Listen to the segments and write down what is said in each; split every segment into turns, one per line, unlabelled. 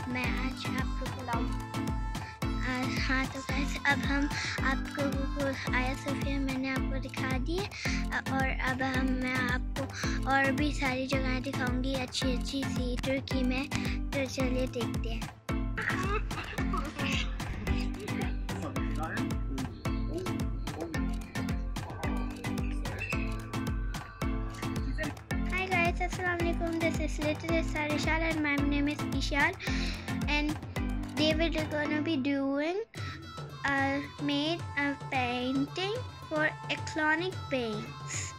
मैं आज आपको बुलाऊँ। हाँ तो गाइस, अब हम आपको आया सोफिया मैंने आपको दिखा दी है, और अब मैं आपको और भी सारी जगहें दिखाऊंगी अच्छी अच्छी सी तुर्की में। तो चलिए देखते हैं। Hi guys, Assalamualaikum. This is Little Star Ishal and my name is Ishal, and David is gonna be doing made a painting for acrylic paints.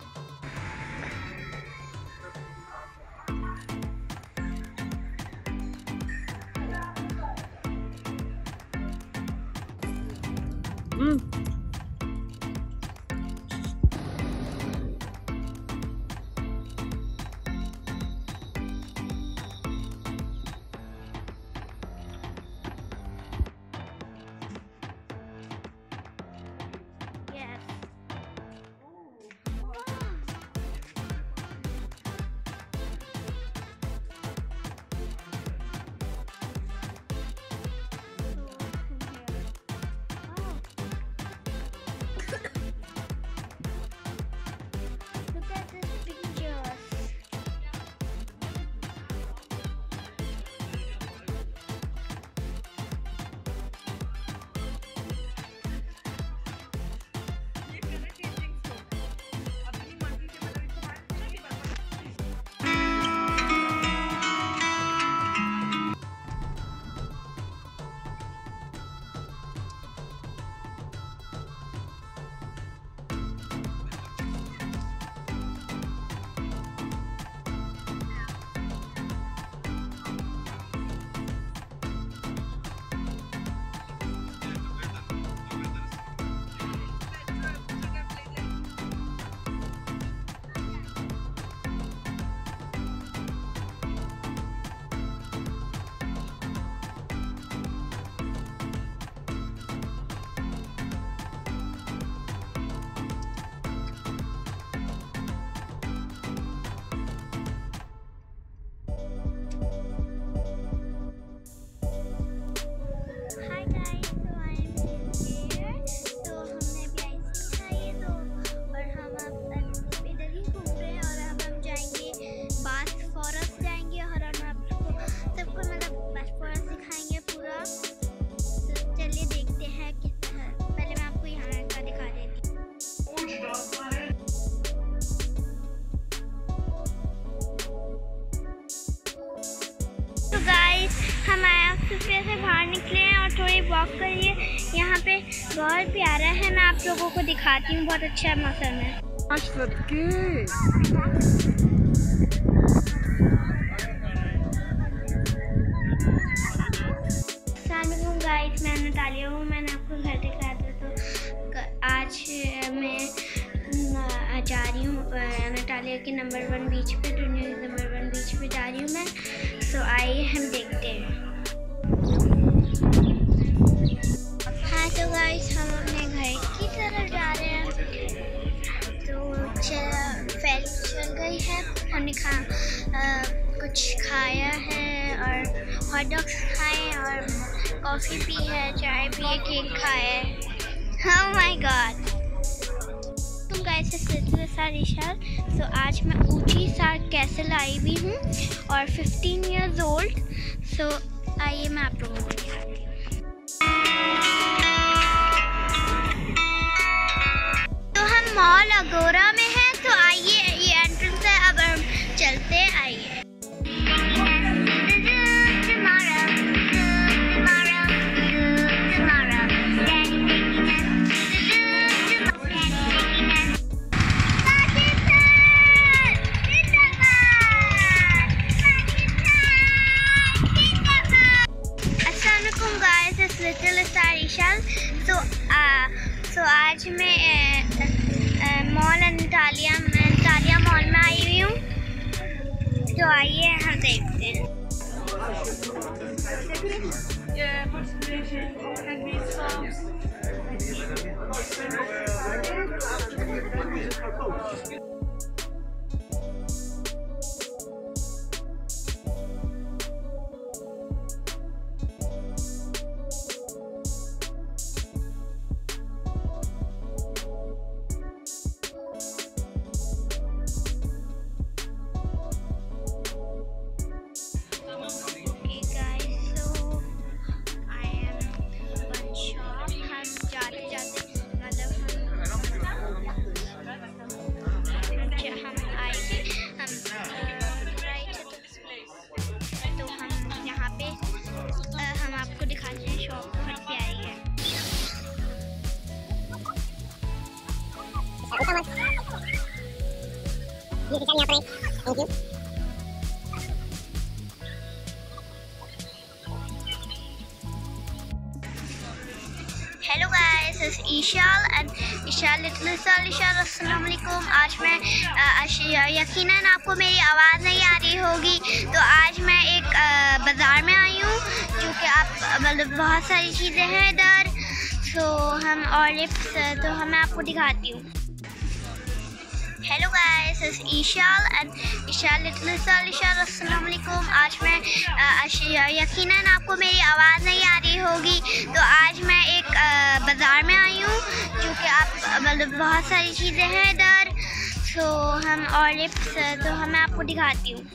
हम आया से बाहर निकले हैं और थोड़ी वॉक करिए। यहाँ पे बहुत प्यारा है, मैं आप लोगों को दिखाती हूँ। बहुत अच्छा मौसम है। अस्सलामुअलैकुम गाइस, मैं नटालिया हूँ। मैंने आपको घर दिखाया था, तो आज मैं जा रही हूँ नटालिया के नंबर 1 बीच पे, दुनिया के नंबर 1 बीच पे जा रही हूँ मैं। तो आइए हम देखते हैं। हाँ तो गाइस, हम अपने घर की तरफ जा रहे हैं। तो फैल चल गई है, हमने कुछ खाया है और हॉट डॉग्स खाए और कॉफ़ी पी है, चाय पिए, केक खाया है। Oh my God! तुम गाइस से सारिशा। तो आज मैं ऊंची सा कैसल आई हुई हूँ और 15 years old। सो आइए मैं आप लोगों को दिखाती हूँ। तो हम मॉल अगोरा में हैं, तो आइए, ये एंट्रेंस है। अब हम चलते हैं, आइए। तो आज मैं मॉल अंटालिया मॉल में आई हुई हूँ। तो आइए हम देखते हैं। हेलो गाइस, इस ईशाल एंड ईशाल लिटिल ईशाल अस्सलाम वालेकुम। आज मैं यकीनन आपको मेरी आवाज़ नहीं आ रही होगी, तो आज मैं एक बाज़ार में आई हूँ जो कि आप मतलब बहुत सारी चीज़ें हैं इधर। तो हम तो मैं आपको दिखाती हूँ। हेलो गाइस, इस ईशाल एंड ईशाल लिटिल ईशाल अस्सलाम वालेकुम। आज मैं यकीनन आपको मेरी आवाज़ नहीं आ रही होगी, तो आज मैं एक बाज़ार में आई हूँ जो कि आप मतलब बहुत सारी चीज़ें हैं इधर। तो मैं आपको दिखाती हूँ।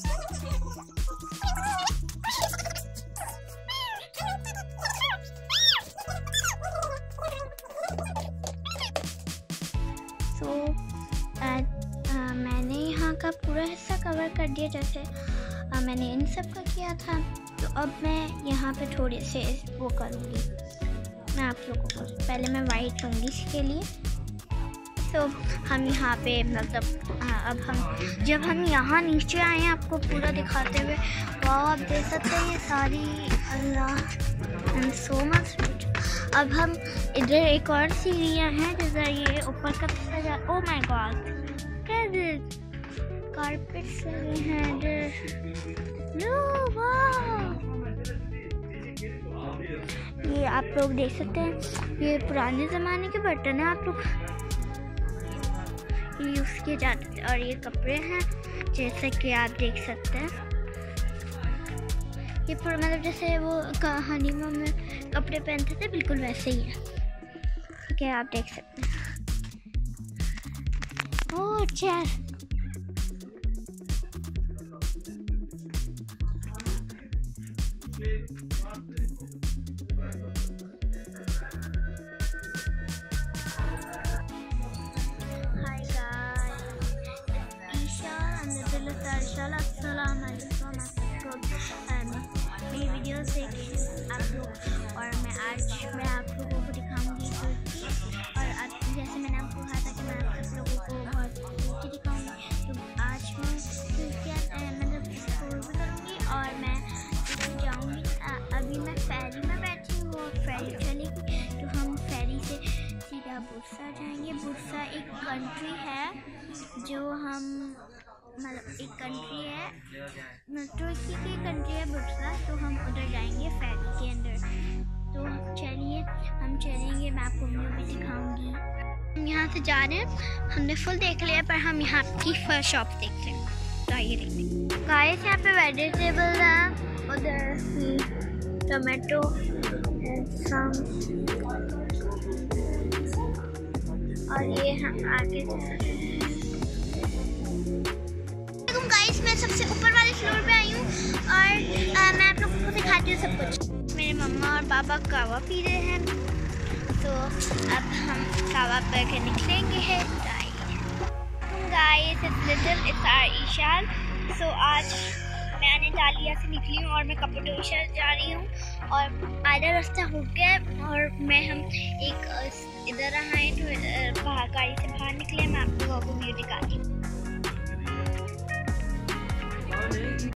मैंने यहाँ का पूरा हिस्सा कवर कर दिया, जैसे मैंने इन सब का किया था। तो अब मैं यहाँ पे थोड़े से वो करूँगी। मैं आप लोगों को पहले मैं वाइट लूँगी इसके लिए। तो हम यहाँ पे मतलब अब जब हम यहाँ नीचे आए हैं आपको पूरा दिखाते हुए, वाह आप देख सकते हैं ये सारी, अल्लाह एंड सो मच। अब हम इधर एक और सीढ़ियाँ हैं जिधर ये ऊपर का सजा, ओ माय गॉड कारपेट्स लगे हैं इधर। ये आप लोग देख सकते हैं, ये पुराने ज़माने के बर्तन हैं, आप लोग यूज़ किए जाते थे। और ये कपड़े हैं जैसे कि आप देख सकते हैं, ये पूरा मतलब जैसे वो कहानियों में कपड़े पहनते थे बिल्कुल वैसे ही है। ठीक है, आप देख सकते हैं। ओह चेयर, मेरी वीडियोस देखें आप लोग, और मैं आप लोगों को दिखाऊंगी कुर्ती। और जैसे मैंने आपको कहा था कि मैं आप लोगों को बहुत कुर्ती दिखाऊंगी, तो आज मैं कुर्तियाँ मतलब एक्सप्लोर भी करूँगी। और मैं जाऊँगी, अभी मैं फेरी में बैठी हूँ और फेरी चलेगी, तो हम फेरी से सीधा बुरसा जाएंगे। बुरसा एक कंट्री है जो हम मतलब एक कंट्री है, तुर्की की कंट्री है बुरसा, तो हम उधर जाएंगे फेरी के अंदर। तो चलिए हम चलेंगे, मैं आपको व्यू भी दिखाऊंगी। हम यहाँ से जा रहे हैं, हमने फुल देख लिया, पर हम यहाँ की फर्स्ट शॉप देखते हैं। तो आइए देखते हैं। गाइस यहाँ पे वेजिटेबल है, उधर टमाटो और ये हम आगे। मैं सबसे ऊपर वाले फ्लोर पे आई हूँ और मैं आप लोगों को दिखाती हूँ सब कुछ। मेरे मम्मा और पापा कहवा पी रहे हैं, तो अब हम कहवा पी के निकलेंगे। गाइस इट्स लिटिल ईशाल। तो आज मैं डालिया से निकली हूँ और मैं कपड़ोशा जा रही हूँ, और आधा रास्ता हो गया और हम एक इधर आए तो गाड़ी से बाहर निकले। मैं आप लोगों को व्यू दिखाती हूँ।